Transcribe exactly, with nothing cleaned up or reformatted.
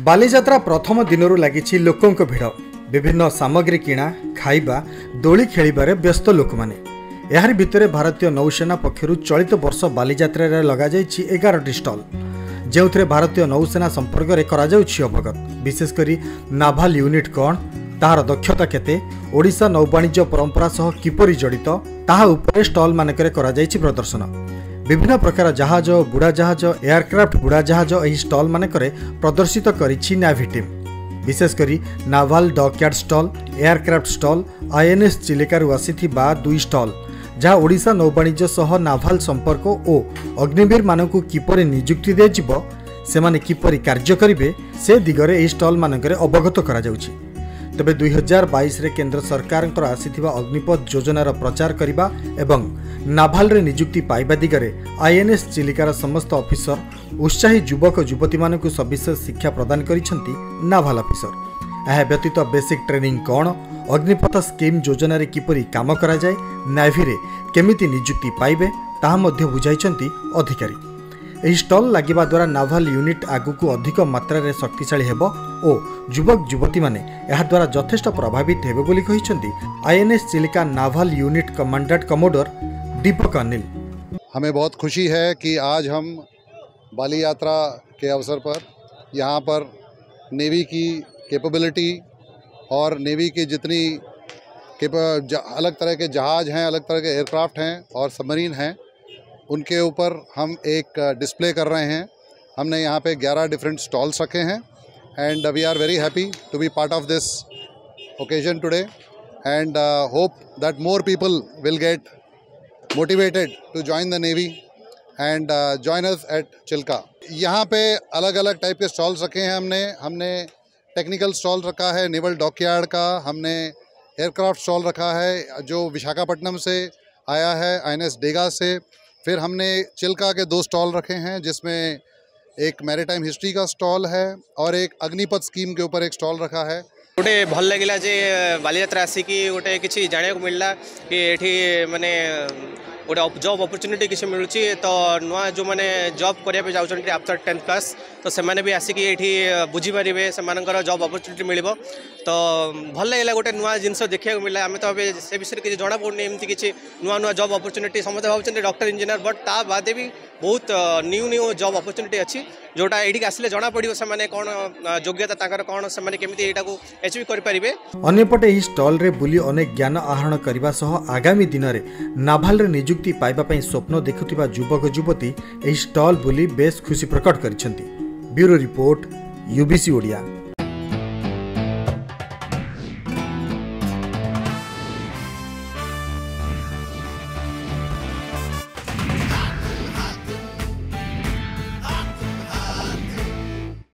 बालीजात्रा प्रथम दिनरू लगी लोकों भिड़ विभिन्न सामग्री किणा खाइबा दोली खेलिबारे व्यस्त लोक माने। यार भितर भारतीय नौसेना पक्षरु चलित वर्ष बालीजात्रा रे लगा जाइछि एगारटी स्टॉल जो भारतीय नौसेना संपर्क में करा जाउछि अवगत। विशेषकर नाभाल यूनिट कौन ताहार दक्षता केते ओडिशा नौवाणिज्य परंपरा सह किपरि जड़ित ताहा उपरे स्टॉल मानकरे करा जाइछि प्रदर्शन। विभिन्न प्रकार जहाज बुड़ा जहाज एयरक्राफ्ट बुड़ा जहाज एही स्टॉल मानकरे प्रदर्शित करिछि नेवी टीम। विशेषकर naval dockyard stall aircraft stall INS चिलिकारु आसीथिबा दुई स्टॉल जहाँ ओडिशा नौवाणिज्य सह नाभाल संपर्क और अग्निवीर मानकु किपरि नियुक्ति दिजिबो सेमाने किपरि कार्य करिवे से दिगरे एही स्टॉल मानकरे अवगत करा जाउछि। तबे दुई हजार बाईस रे केंद्र सरकार आसीथिबा अग्निपथ योजनार प्रचार करिबा एवं नाभाल रे नियुक्ति पाइबा दिगरे आईएनएस चिलिकार समस्त ऑफिसर उत्साही युवक युवती मानकु सविशेष शिक्षा प्रदान करिसेंती नाभाल ऑफिसर। यह व्यतीत बेसिक ट्रेनिंग कौन अग्निपथ स्कीम योजना रे किपरि काम करा जाए नेवी रे केमिति नियुक्ति पाइबे ताहा मध्य बुझाइछंती अधिकारी। एही स्टॉल लागिबा द्वारा नाभाल यूनिट आगुकु अधिक मात्रा रे शक्तिशाली हेबो ओ युवक युवती माने एहा द्वारा यथेष्ट प्रभावित हेबे बोली कहिसेंती INS Chilika naval unit commandant commodore Deepak Anil. हमें बहुत खुशी है कि आज हम बाली यात्रा के अवसर पर यहाँ पर नेवी की कैपेबिलिटी और नेवी की जितनी अलग तरह के जहाज हैं, अलग तरह के एयरक्राफ्ट हैं और सबमरीन हैं, उनके ऊपर हम एक डिस्प्ले कर रहे हैं। हमने यहाँ पे ग्यारह डिफरेंट स्टॉल्स रखे हैं and we are very happy to be part of this occasion today and hope that more people will get motivated to join the navy and join us at Chilka. यहाँ पे अलग अलग टाइप के stalls रखे हैं हमने हमने टेक्निकल स्टॉल रखा है नेवल डॉकयार्ड का, हमने एयरक्राफ्ट स्टॉल रखा है जो विशाखापट्टनम से आया है आईएनएस डेगा से। फिर हमने चिल्का के दो स्टॉल रखे हैं जिसमें एक मैरीटाइम हिस्ट्री का स्टॉल है और एक अग्निपथ स्कीम के ऊपर एक स्टॉल रखा है। गोटे भल लगे जे बालीजात्रा आसिकी गोटे किसी जाना मिलला कि एठी माने गोटे जॉब अपॉर्चुनिटी किसी मिलूँ तो नुआ जो मैंने जॉब करने जाऊँ आफ्टर टेंथ क्लास तो से भी आसिकी एठी बुझीपारे से जॉब अपॉर्चुनिटी मिल तो भल लगे गोटे नुआ जिनस देखा मिला। आम तो से विषय किसी जना पड़नी एमती किसी नुआ नुआ जॉब अपॉर्चुनिटी समस्त भावुं डॉक्टर इंजीनियर बट ता बाद भी बहुत न्यू न्यू जॉब अपॉर्चुनिटी अच्छी जोटा ये आसिले जना पड़ो से कौन योग्यता कौन से केमी अचीव करें। अन्यपटे यह स्टॉल रे बुली अनेक ज्ञान आहरण करने सह आगामी दिन में नाभाल रे नियुक्ति पाइबा पई स्वप्न देखुथिबा युवक युवती यह स्टॉल बुली बेस खुशी प्रकट करिसेंती। Bureau report UBC Odia.